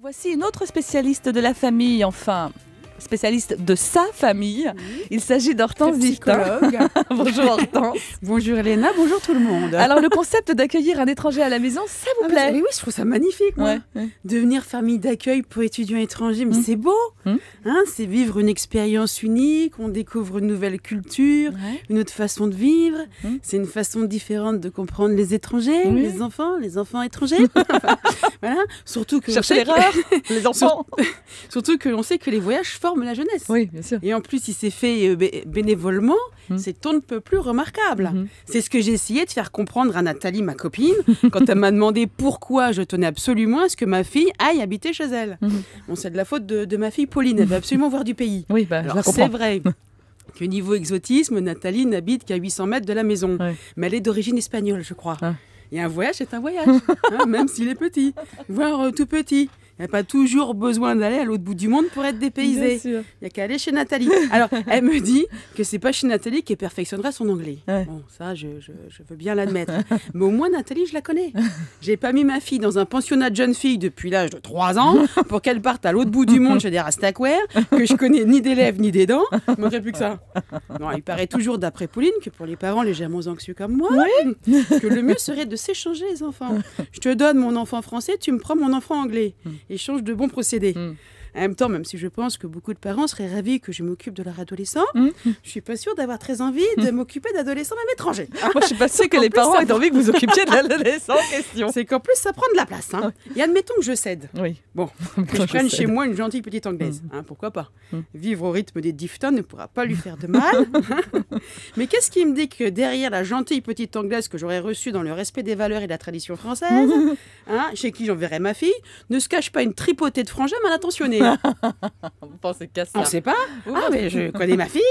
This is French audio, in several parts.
Voici une autre spécialiste de la famille, enfin, spécialiste de sa famille. Il s'agit d'Hortense Diftin. Bonjour Hortense. Bonjour Elena, bonjour tout le monde. Alors le concept d'accueillir un étranger à la maison, ça vous plaît? Oui, je trouve ça magnifique, moi. Ouais. Devenir famille d'accueil pour étudiants étrangers, mais c'est beau. C'est vivre une expérience unique, on découvre une nouvelle culture, une autre façon de vivre. C'est une façon différente de comprendre les étrangers, les enfants étrangers. Voilà. Surtout que cherchez l'erreur, les enfants. Surtout que l'on sait que les voyages forment la jeunesse. Oui, bien sûr. Et en plus, si c'est fait bénévolement, c'est on ne peut plus remarquable. C'est ce que j'ai essayé de faire comprendre à Nathalie, ma copine, quand elle m'a demandé pourquoi je tenais absolument à ce que ma fille aille habiter chez elle. Bon, c'est de la faute de ma fille Pauline, elle veut absolument voir du pays. Oui, bah, alors c'est vrai que niveau exotisme, Nathalie n'habite qu'à 800 mètres de la maison. Mais elle est d'origine espagnole, je crois. Et un voyage, c'est un voyage, même s'il est petit, voire tout petit. Il n'y a pas toujours besoin d'aller à l'autre bout du monde pour être dépaysé. Il n'y a qu'à aller chez Nathalie. Alors, elle me dit que c'est pas chez Nathalie qu'elle perfectionnera son anglais. Bon, ça, je veux bien l'admettre. Mais au moins, Nathalie, je la connais. J'ai pas mis ma fille dans un pensionnat de jeunes filles depuis l'âge de 3 ans pour qu'elle parte à l'autre bout du monde chez des Rastaquaires, que je connais ni des lèvres ni des dents. Il ne manquerait plus que ça. Non, il paraît toujours, d'après Pauline, que pour les parents légèrement anxieux comme moi, que le mieux serait de s'échanger les enfants. Je te donne mon enfant français, tu me prends mon enfant anglais. Échange de bons procédés. En même temps, même si je pense que beaucoup de parents seraient ravis que je m'occupe de leur adolescent, je suis pas sûre d'avoir très envie de m'occuper d'adolescents même étrangers. Moi, je suis pas sûre que les parents aient envie que vous occupiez de l'adolescent en question. C'est qu'en plus, ça prend de la place. Et admettons que je cède. Bon, que je prenne chez moi une gentille petite anglaise. Pourquoi pas? Vivre au rythme des Diftin ne pourra pas lui faire de mal. Mais qu'est-ce qui me dit que derrière la gentille petite anglaise que j'aurais reçue dans le respect des valeurs et de la tradition française, chez qui j'enverrai ma fille, ne se cache pas une tripotée de frangins mal intentionnés? Vous pensez qu'à ça? On ne sait pas. Mais je connais ma fille.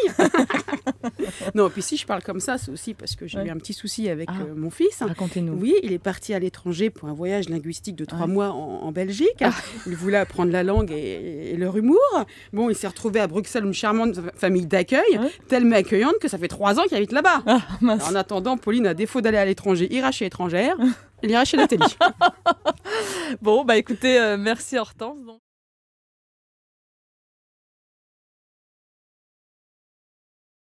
Non, puis si je parle comme ça, c'est aussi parce que j'ai eu un petit souci avec mon fils. Racontez-nous. Oui, il est parti à l'étranger pour un voyage linguistique de 3 mois en Belgique. Il voulait apprendre la langue et leur humour. Bon, il s'est retrouvé à Bruxelles, une charmante famille d'accueil, tellement accueillante que ça fait 3 ans qu'il habite là-bas. En attendant, Pauline, à défaut d'aller à l'étranger, ira chez étrangère. Elle ira chez Nathalie. Bon, bah écoutez, merci Hortense.